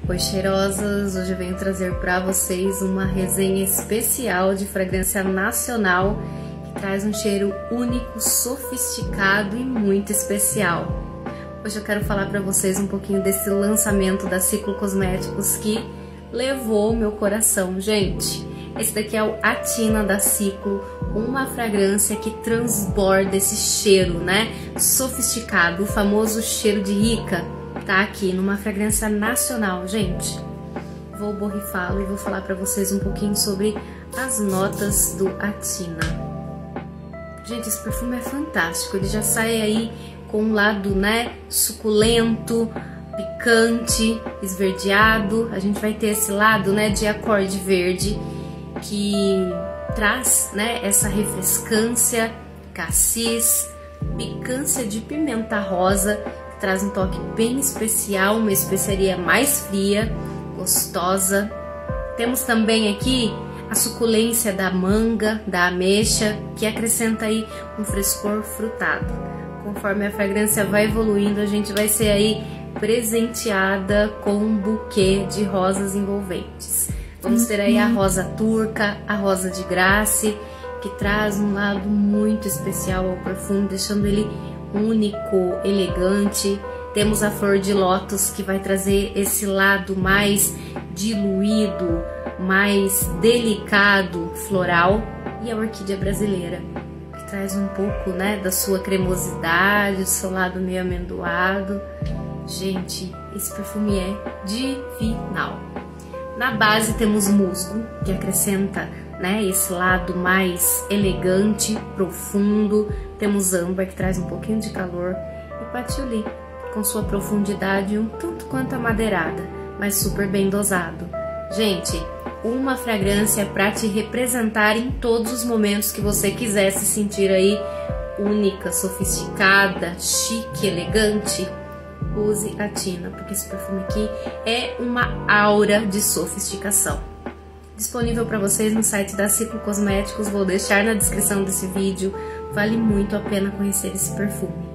Oi cheirosas, hoje eu venho trazer para vocês uma resenha especial de fragrância nacional que traz um cheiro único, sofisticado e muito especial. Hoje eu quero falar para vocês um pouquinho desse lançamento da Ciclo Cosméticos que levou o meu coração, gente. Esse daqui é o Athina da Ciclo, uma fragrância que transborda esse cheiro, né, sofisticado, o famoso cheiro de rica. Tá aqui numa fragrância nacional, gente. Vou borrifá-lo e vou falar pra vocês um pouquinho sobre as notas do Athina. Gente, esse perfume é fantástico, ele já sai aí com um lado, né, suculento, picante, esverdeado. A gente vai ter esse lado, né, de acorde verde que traz, né, essa refrescância, cassis, picância de pimenta rosa, traz um toque bem especial, uma especiaria mais fria, gostosa. Temos também aqui a suculência da manga, da ameixa, que acrescenta aí um frescor frutado. Conforme a fragrância vai evoluindo, a gente vai ser aí presenteada com um buquê de rosas envolventes. Vamos ter aí a rosa turca, a rosa de Grace, que traz um lado muito especial ao perfume, deixando ele único, elegante. Temos a flor de lótus, que vai trazer esse lado mais diluído, mais delicado, floral, e a orquídea brasileira, que traz um pouco, né, da sua cremosidade, do seu lado meio amendoado. Gente, esse perfume é divinal. Na base temos musgo, que acrescenta, né, esse lado mais elegante, profundo. Temos âmbar, que traz um pouquinho de calor, e patchouli, com sua profundidade um tanto quanto amadeirada, mas super bem dosado. Gente, uma fragrância para te representar em todos os momentos que você quiser se sentir aí única, sofisticada, chique, elegante. Use Athina, porque esse perfume aqui é uma aura de sofisticação. Disponível para vocês no site da Ciclo Cosméticos, vou deixar na descrição desse vídeo. Vale muito a pena conhecer esse perfume.